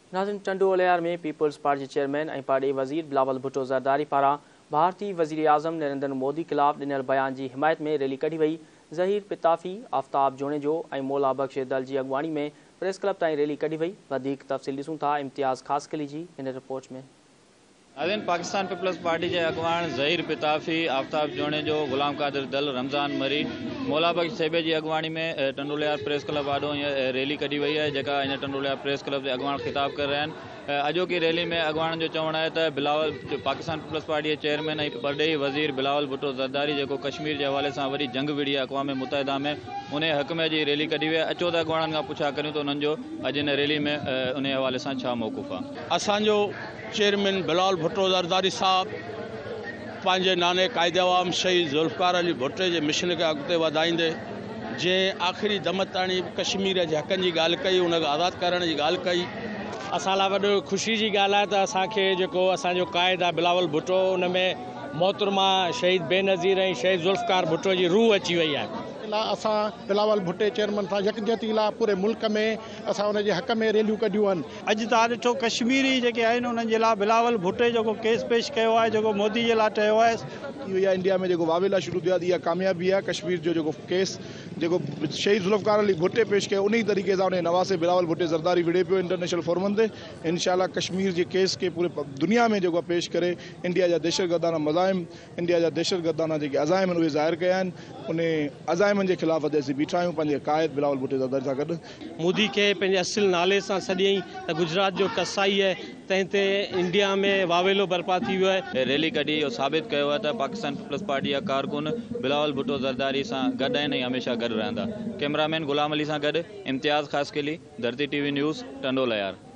नाज़िम टंडोलियार में peoples party जे chairman ऐं पार्टी वज़ीर बिलावल भुट्टो ज़रदारी पारां भारतीय वज़ीर आज़म नरेंद्र मोदी ख़िलाफ़ ॾिनल बयान जी हिमायत में रैली कढी वई। ज़हीर पिताफ़ी, आफ़ताब जोनेजो ऐं मौला बख़्श दल जी अॻुवाणी में प्रेस क्लब ताईं रैली कढी वई। वधीक तफ़सील ॾिसूं था इम्तियाज़ ख़ासकली जी हिन रिपोर्ट में। नाज़रीन, पाकिस्तान पीपल्स पार्टी के अगवान ज़हीर पिताफ़ी, आफ़ताब जोनेजो, गुलाम कादिर दल, रमज़ान मरी, मौला बख़्श सेबे की अगवानी में टंडोलियार प्रेस क्लब आॾो रैली कढी वई है, जेका इन टंडोलियार प्रेस क्लब के अगवान खिताब कर रहे हैं। अॼोकी रैली में अगवान जो चवण है तो बिलावल पाकिस्तान पीपल्स पार्टी के चेयरमैन ऐं परॾेही वज़ीर बिलावल भुट्टो ज़रदारी जो कश्मीर के हवाले से वरी जंग विड़ी है अक़वाम मुत्तहिदा में, उन हक़ में जी रैली कढी वई। अचो तो अगवान का पुछा करूँ तो उन्होंने अॼु इन रैली में उन हवाले से छा मौक़ुफ़ आहे। असांजो चेयरमैन बिलावल भुट्टो ज़रदारी साहब पंहिंजे नाने कायदे आवाम शहीद ज़ुल्फ़िकार अली भुट्टे के मिशन के अॻिते वधाईंदे जंहिं आख़िरी दम ताणी कश्मीर के हक़नि जी ॻाल्हि कई, उनखे आज़ादु करण जी ॻाल्हि कई। असां लाइ वॾो ख़ुशी जी ॻाल्हि आहे त असांखे जेको असांजो क़ाइद आहे बिलावल भुट्टो, उन में मोहतरमा शहीद बेनज़ीर ऐं शहीद ज़ुल्फ़िकार भुट्टो जी रूह अची वई आहे। असां बिलावल भुट्टे चेयरमैन सां यकजहती लाइ पूरे मुल्क में असां उनजे हक़ में रैलियूं कढियूं आहिनि। अॼु तव्हां ॾिठो कश्मीरी जेके आहिनि उन्हनि जे लाइ बिलावल भुट्टे जेको केस पेश कयो आहे, जेको मोदी जे लाइ चयो आहे, इहा इंडिया में जेको वावेला शुरू थियो आहे, इहा कामयाबी आहे। कश्मीर जो जेको केस जेको शहीद ज़ुल्फ़िकार अली भुट्टे पेश कयो, उन तरीक़े सां उन नवासे बिलावल भुट्टे ज़रदारी विड़े पियो इंटरनेशनल फोरमनि ते। इंशाअल्लाह कश्मीर जे केस के पूरे दुनिया में जेको पेश करे इंडिया जा दहशतगर्दाना मज़ाहिम, इंडिया जा दहशतगर्दाना जेके अज़ाइम आहिनि उहे ज़ाहिर कया आहिनि। उन अज़ाइमनि जे ख़िलाफ़ अॼु असीं बीठा आहियूं पंहिंजे क़ाइद बिलावल भुट्टे ज़रदारी सां गॾु। मोदी के पंहिंजे असिल नाले सां सॾियईं त गुजरात जो कसाई है, तंहिं इंडिया में वावेलो बर्पा थी वियो आहे। रैली कढी इहो साबित कयो आहे त पाकिस्तान पीपल्स पार्टी जा कारकुन बिलावल भुट्टो ज़रदारी सां गॾु आहिनि ऐं हमेशह गॾु रहंदा। कैमरामैन गुलाम अली सां गॾु इम्तियाज़ ख़ासकली, धरती टीवी न्यूज़, टंडोलियार।